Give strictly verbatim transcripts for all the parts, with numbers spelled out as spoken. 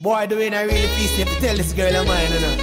Boy, the way I really feel, you have to tell this girl of mine, you know.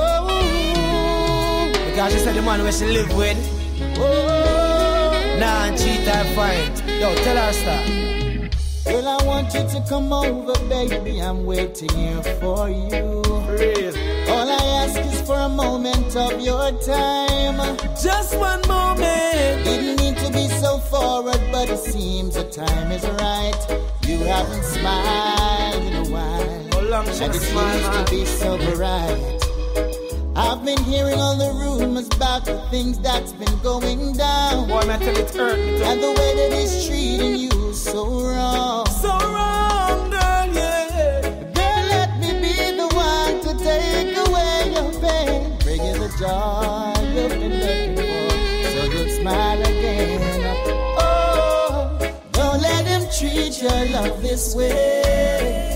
Oh, because she said the man where she live with. Oh, nah, cheat or fight. Yo, tell her stop. Well, I want you to come over, baby. I'm waiting here for you. Real. All I ask is for a moment of your time. Just one moment. Didn't need to be so forward, but it seems the time is right. You haven't smiled in a while. And it seems to be so bright. I've been hearing all the rumors about the things that's been going down. Boy, man, tell it hurt me too. And the way that it's treating you so wrong. So wrong, girl, yeah. Girl, let me be the one to take away your pain. Bring you the joy you've been looking for, so you'll smile again. Oh, don't let him treat your love this way.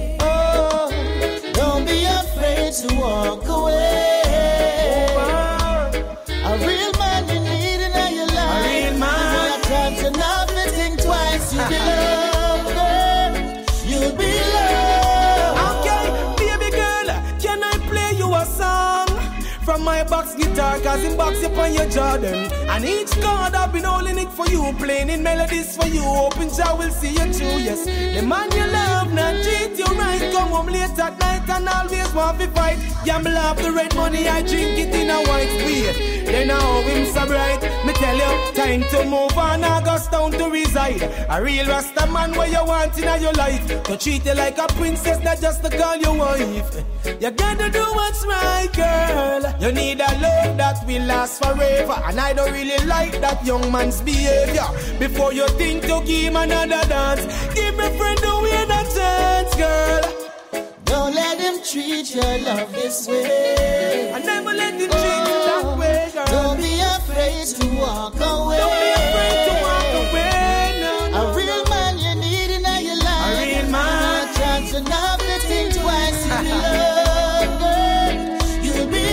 To walk away. A real man you need in your life. A real man. You chance to not think twice. You'll be loved, girl. You'll be loved. Okay, baby girl, can I play you a song from my box guitar? Cause in box upon your Jordan. And each chord I've been holding it for you, playing in melodies for you. Hoping Jah will see you through. Yes, the man you love not treat you right. Come home late at night and always want to fight. Gamble up the red money, I drink it in a white beer. Then I how him so bright. Me tell you, time to move on, August town to reside. A real Rasta man where you want in your life. To treat you like a princess, not just to call you wife. You gotta do what's right, girl. You need a love that will last forever. And I don't really like that young man's behavior. Before you think to give him another dance, give me friend the way that chance, girl. Don't let him treat your love this way. I never let him treat you that way, girl. Don't be afraid to walk away. Don't be afraid to walk away, no, no. A real man you need in your life. A real man. A chance to not think twice. You'll be loved, girl. You'll be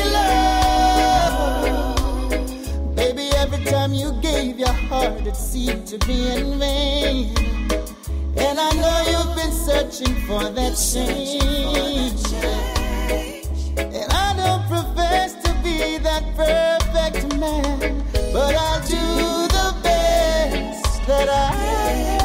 loved. Baby, every time you gave your heart, it seemed to be in vain. And I know you've been searching for that change. And I don't profess to be that perfect man, but I'll do the best that I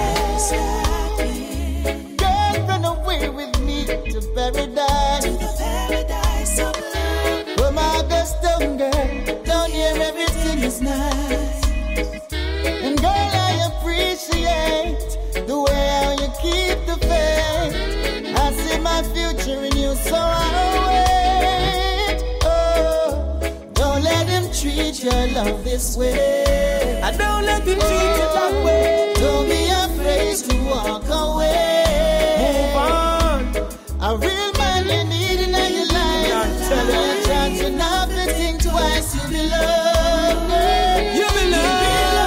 can. Girl, run away with me to paradise. To the paradise of love. Well, my best young girl, down here everything is nice. And girl, I appreciate the way how you keep the faith. I see my future in you, so I'll wait. Oh, don't let him treat your love this way. I don't let him treat you that way. Don't be afraid to walk away. Move on. A real man you need in your life. Tell you a chance to not think twice. You'll be loved, girl. You'll be loved.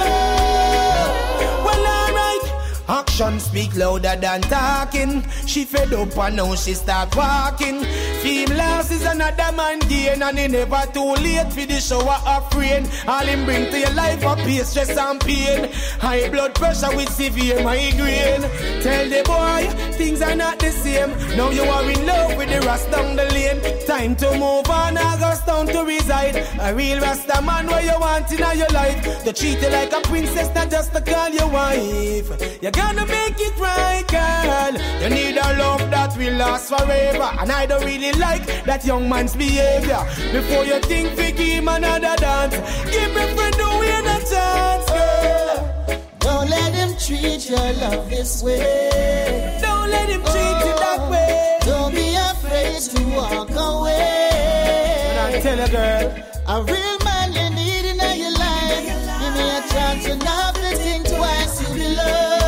Action speak louder than talking. She fed up and now she start walking. Fame loss is another man gain, and it never too late for the shower of rain. All him bring to your life a pain, stress and pain. High blood pressure with severe migraine. Tell the boy things are not the same. Now you are in love with the Rasta down the lane. Time to move on, August town to reside. A real Rasta man where you want in your life. To treat you like a princess, not just to call your wife. You gonna make it right, girl. You need a love that will last forever. And I don't really like that young man's behavior. Before you think we give him another dance, give me friend the way a chance, girl. Don't let him treat your love this way. Don't let him treat oh, you that way. Don't be afraid to walk away. And I tell a girl, a real man you need in your life. Give me a chance to not think twice. You'll be loved.